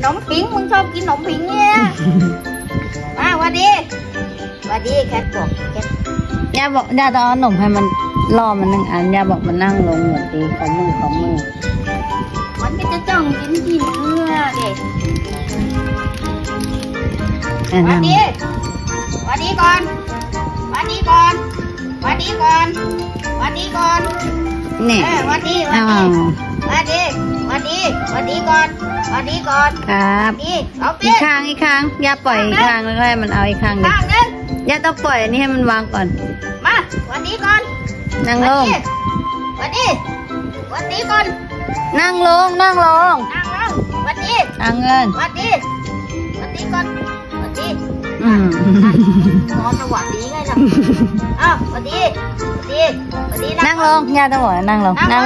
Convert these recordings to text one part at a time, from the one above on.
นมผิงมึงชอบกินขนมผิงเนี่ยมาวันดีแคทบอกแคทย่าบอกย่าต้องเอาขนมให้มันล่อมัน1 อันย่าบอกมันนั่งลงหมดดีขอมือมันก็จะจ้องกินที่เนื้อเด็กวันดีก่อนนี่วันดีก่อนครับอีกครั้งย่าปล่อยอีกครั้งแล้วให้มันเอาอีกครั้งนึงย่าต้องปล่อยอันนี้ให้มันวางก่อนมาวันดีก่อนนั่งลงวันดีก่อนนั่งลงวันดีนั่งเงินวันดีก่อนวันดีนอนสวัสดีไงล่ะอ้าววันดีนั่งลงย่าต้องบอกนั่งลงเอา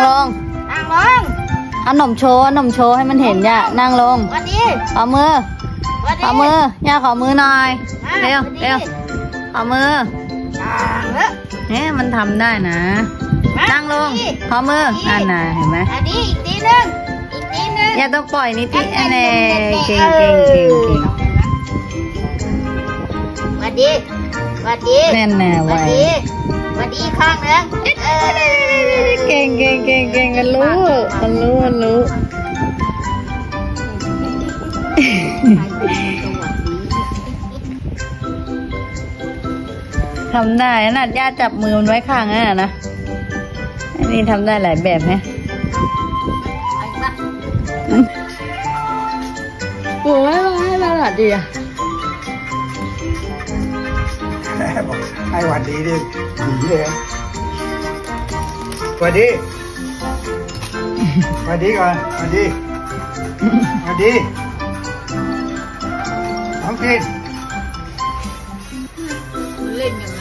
หนมโชว์ให้มันเห็นย่านั่งลงวันดีขอมือย่าขอมือหน่อยเร็วขอมือเนี่ยมันทำได้นะนั่งลงขอมืออันน่ะเห็นไหมอีกทีนึงอย่าต้องปล่อยนิดเน่เก่งวันดีแน่นไว้วันดีข้างนึงเก่งกันรู้ทำได้นะย่าจับมือมันไว้ข้างนั่นนะอันนี้ทำได้หลายแบบไหมโอ้ยน่ารักดีอ่ะให้หวัดดีดิดีเลยหวัดดีก่อนหวัดดีน้องกินเล่นกัน